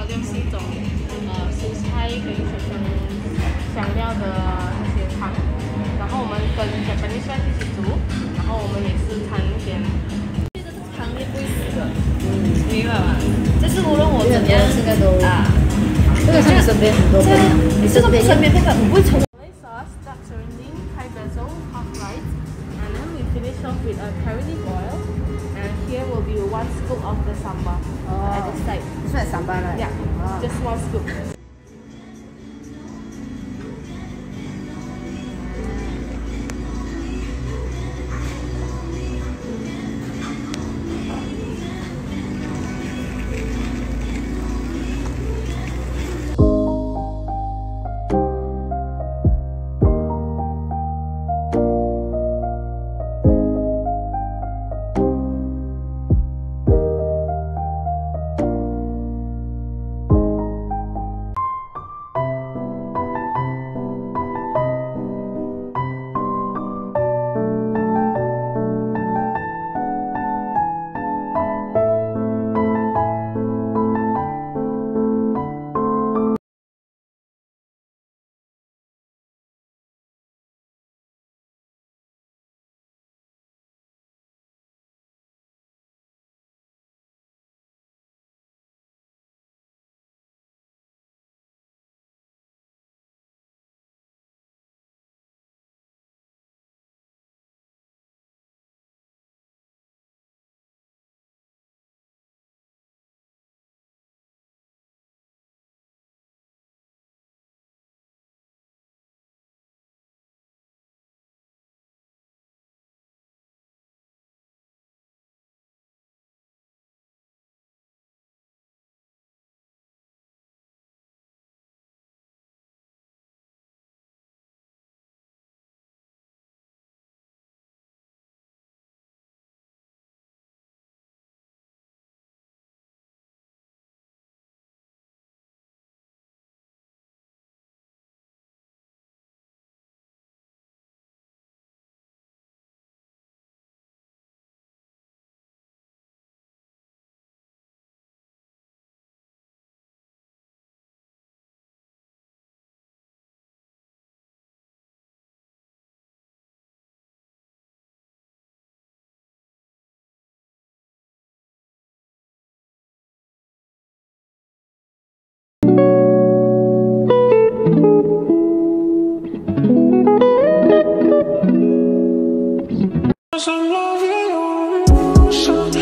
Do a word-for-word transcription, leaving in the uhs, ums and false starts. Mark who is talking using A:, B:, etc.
A: 料是一种呃蔬菜跟一些香香料的那些汤，然后我们跟 Japanese rice 一起煮，然后我们也是掺一点。这个汤也不会死的，嗯，明白吗？就是无论我怎样，
B: 现在都
A: 啊，
B: 这个是你身边很多朋友，你
A: 这个
B: 身边
A: 身边那个不会从。Sauce, duck serunding, Thai basil, half rice, and then we finish off with a curry leaf oil. And here will be one scoop of the sambal at the side.
B: This one is sambal, right?
A: Yeah,
B: Oh.
A: just one scoop.
C: I'm loving you so